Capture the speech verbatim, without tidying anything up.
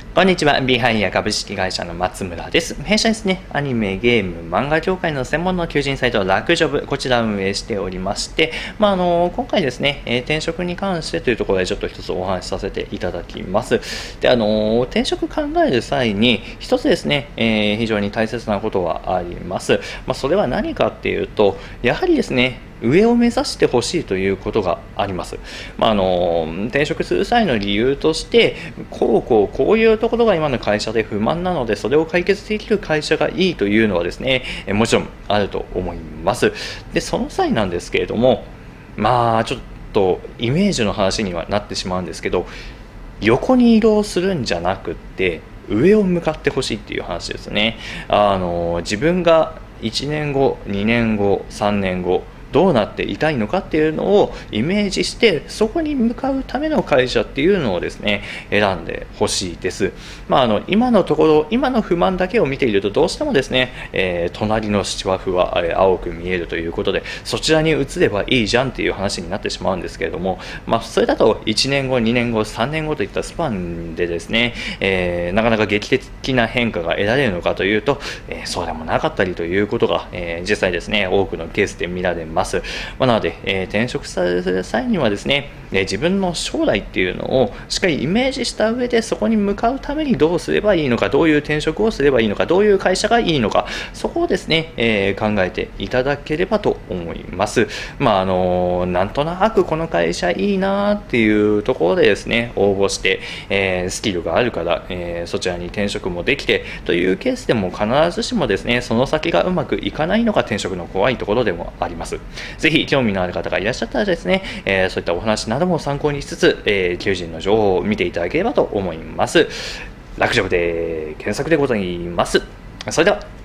こんにちは。ビハイヤ株式会社の松村です。弊社ですね、アニメ、ゲーム、漫画業界の専門の求人サイト、ラクジョブ、こちらを運営しておりまして、まあ、あの、今回ですね、えー、転職に関してというところでちょっと一つお話しさせていただきます。で、あの、転職考える際に、一つですね、えー、非常に大切なことはあります。まあ、それは何かっていうと、やはりですね、上を目指してほしいということがあります。まあ、あの転職する際の理由として、こうこうこういうところが今の会社で不満なので、それを解決できる会社がいいというのはですね、もちろんあると思います。で、その際なんですけれども、まあちょっとイメージの話にはなってしまうんですけど、横に移動するんじゃなくって上を向かってほしいっていう話ですね。あの自分がいちねんご、にねんご、さんねんごどうなっていたいのかっていうのをイメージして、そこに向かうための会社っていうのをですね、選んでほしいです。まあ、あの今のところ、今の不満だけを見ていると、どうしてもですね、えー、隣の芝生は青く見えるということで、そちらに移ればいいじゃんっていう話になってしまうんですけれども、まあ、それだといちねんご、にねんご、さんねんごといったスパンでですね、えー、なかなか劇的な変化が得られるのかというと、えー、そうでもなかったりということが、えー、実際ですね、多くのケースで見られます。まあ、なので、えー、転職される際にはですね、えー、自分の将来っていうのをしっかりイメージした上で、そこに向かうためにどうすればいいのか、どういう転職をすればいいのか、どういう会社がいいのか、そこをですね、えー、考えていただければと思います。まああのー、なんとなくこの会社いいなっていうところでですね、応募して、えー、スキルがあるから、えー、そちらに転職もできてというケースでも、必ずしもですね、その先がうまくいかないのが転職の怖いところでもあります。ぜひ興味のある方がいらっしゃったらですね、えー、そういったお話なども参考にしつつ、えー、求人の情報を見ていただければと思います。ラクジョブで検索でございます。それでは